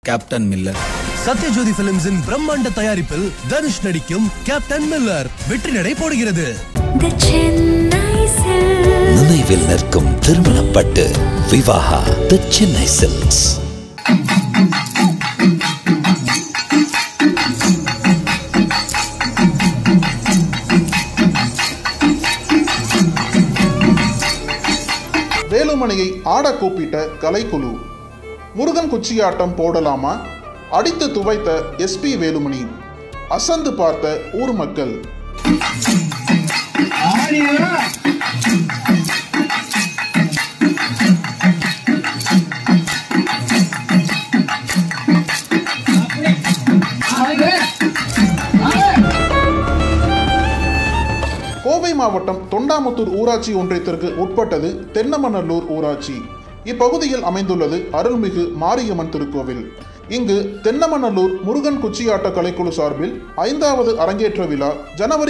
Captain Miller. Sathyajothi பிலிம்ஸின் பிரம்மாண்ட தயாரிப்பில் தனுஷ் நடிக்கும் கேப்டன் மில்லர் வெற்றி நடை போடுகிறது. நினைவில் நிற்கும் திருமணப்பட்டு விவாஹா தி சென்னை சில்க்ஸ். வேலுமணியை ஆட கூப்பிட்ட கலைக்குழு. முருகன் குச்சியாட்டம் போடலாமா? அடித்து துவைத்த எஸ்பி வேலுமணி. அசந்து பார்த்த ஊர் மக்கள். கோவை மாவட்டம் தொண்டாமுத்தூர் ஊராட்சி ஒன்றியத்திற்கு உட்பட்டது தென்னமநல்லூர் ஊராட்சி. இப்பகுதியில் அமைந்துள்ளது அருள்மிகு மாரியம்மன் திருக்கோவில். இங்கு தென்னமநல்லூர் முருகன் குச்சியாட்ட கலைக்குழு சார்பில் 5வது அரங்கேற்ற விழா ஜனவரி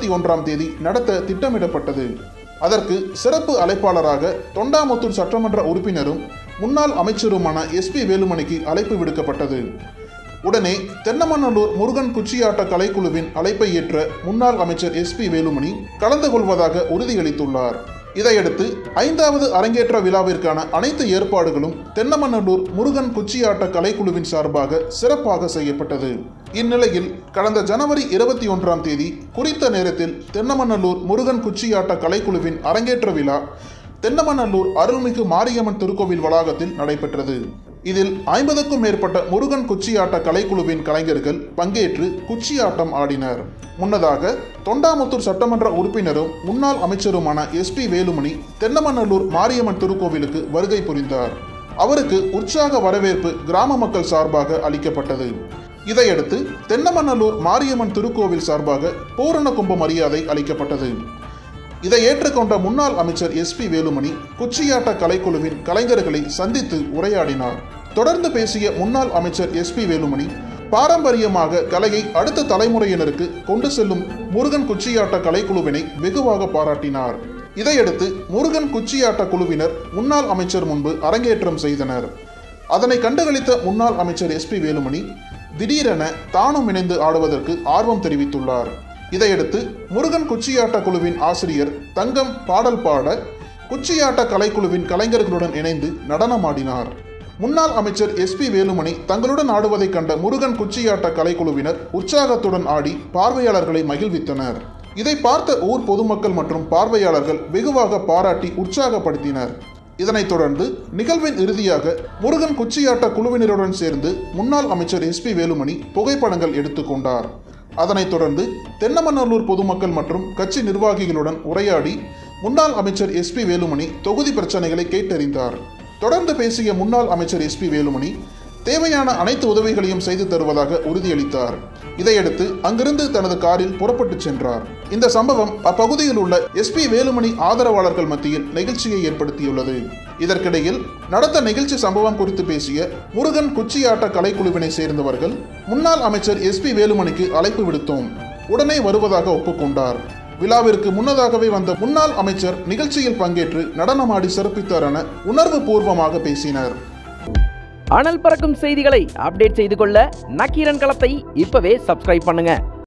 21 நடத்த திட்டமிடப்பட்டது. அதற்கு சிறப்பு அழைப்பாளராக தொண்டாமுத்தூர் சட்டமன்ற உறுப்பினரும் முன்னாள் அமைச்சருமான எஸ்பி வேலுமணிக்கு அழைப்பு விடுக்கப்பட்டது. உடனே தென்னமநல்லூர் முருகன் குச்சியாட்ட கலைக்குழுவின் அழைப்பை ஏற்ற முன்னாள் அமைச்சர் எஸ்பி வேலுமணி கலந்து கொள்வதாக உறுதியளித்துள்ளார். இதையடுத்து 5வது அரங்கேற்ற விழாவிற்கான அனைத்து ஏற்பாடுகளும் தென்னமநல்லூர் முருகன் குச்சியாட்ட கலைக்குழுவின் சார்பாக சிறப்பாக செய்யப்பட்டது. இந்நிலையில் கடந்த ஜனவரி 21 குறித்த நேரத்தில் தென்னமநல்லூர் முருகன் குச்சியாட்ட கலைக்குழுவின் அரங்கேற்ற விழா தென்னமநல்லூர் அருள்மிகு மாரியம்மன் திருக்கோவில் வளாகத்தில் நடைபெற்றது. இதில் 50க்கும் மேற்பட்ட முருகன் குச்சியாட்ட கலைக்குழுவின் கலைஞர்கள் பங்கேற்று குச்சியாட்டம் ஆடினர். முன்னதாக தொண்டாமுத்தூர் சட்டமன்ற உறுப்பினரும் முன்னாள் அமைச்சருமான எஸ்பி வேலுமணி தென்னமநல்லூர் மாரியம்மன் திருக்கோவிலுக்கு வருகை புரிந்தார். அவருக்கு உற்சாக வரவேற்பு கிராம மக்கள் சார்பாக அளிக்கப்பட்டது. இதையடுத்து தென்னமநல்லூர் மாரியம்மன் திருக்கோவில் சார்பாக பூரண கும்ப மரியாதை அளிக்கப்பட்டது. இதை ஏற்றுக்கொண்ட முன்னாள் அமைச்சர் எஸ்பி வேலுமணி குச்சியாட்ட கலைக்குழுவின் கலைஞர்களை சந்தித்து உரையாடினார். தொடர்ந்து பேசிய முன்னாள் அமைச்சர் எஸ்பி வேலுமணி பாரம்பரியமாக கலையை அடுத்த தலைமுறையினருக்கு கொண்டு செல்லும் முருகன் குச்சியாட்ட கலைக்குழுவினை வெகுவாக பாராட்டினார். இதையடுத்து முருகன் குச்சியாட்ட குழுவினர் முன்னாள் அமைச்சர் முன்பு அரங்கேற்றம் செய்தனர். அதனை கண்டுகளித்த முன்னாள் அமைச்சர் எஸ்பி வேலுமணி திடீரென தானும் இணைந்து ஆடுவதற்கு ஆர்வம் தெரிவித்துள்ளார். இதையடுத்து முருகன் குச்சியாட்ட குழுவின் ஆசிரியர் தங்கம் பாடல் பாட குச்சியாட்ட கலைக்குழுவின் கலைஞர்களுடன் இணைந்து நடனமாடினார். முன்னாள் அமைச்சர் எஸ்பி வேலுமணி தங்களுடன் ஆடுவதை கண்ட முருகன் குச்சியாட்ட கலைக்குழுவினர் உற்சாகத்துடன் ஆடி பார்வையாளர்களை மகிழ்வித்தனர். இதை பார்த்த ஊர் பொதுமக்கள் மற்றும் பார்வையாளர்கள் வெகுவாக பாராட்டி உற்சாகப்படுத்தினர். இதனைத் தொடர்ந்து நிகழ்வின் இறுதியாக முருகன் குச்சியாட்ட குழுவினருடன் சேர்ந்து முன்னாள் அமைச்சர் எஸ்பி வேலுமணி புகைப்படங்கள் எடுத்துக்கொண்டார். அதனைத் தொடர்ந்து தென்னமநல்லூர் பொதுமக்கள் மற்றும் கட்சி நிர்வாகிகளுடன் உரையாடி முன்னாள் அமைச்சர் எஸ்பி வேலுமணி தொகுதி பிரச்சனைகளை கேட்டறிந்தார். தொடர்ந்து பேசிய முன்னாள் அமைச்சர் எஸ்பி வேலுமணி தேவையான அனைத்து உதவிகளையும் செய்து தருவதாக உறுதியளித்தார். இதையடுத்து அங்கிருந்து தனது காரில் புறப்பட்டு சென்றார். இந்த சம்பவம் அப்பகுதியில் உள்ள எஸ்பி வேலுமணி ஆதரவாளர்கள் மத்தியில் நெகிழ்ச்சியை ஏற்படுத்தியுள்ளது. இதற்கிடையில் நடந்த நிகழ்ச்சி சம்பவம் குறித்து பேசிய முருகன் குச்சியாட்ட கலைக்குழுவினை சேர்ந்தவர்கள் முன்னாள் அமைச்சர் எஸ்பி வேலுமணிக்கு அழைப்பு விடுத்தோம், உடனே வருவதாக ஒப்புக்கொண்டார். விழாவிற்கு முன்னதாகவே வந்த முன்னாள் அமைச்சர் நிகழ்ச்சியில் பங்கேற்று நடனமாடி சிறப்பித்தார் என உணர்வு பூர்வமாக பேசினர். அனல் பறக்கும் செய்திகளை அப்டேட் செய்து கொள்ள நக்கீரன் களத்தை இப்பவே சப்ஸ்கிரைப் பண்ணுங்க.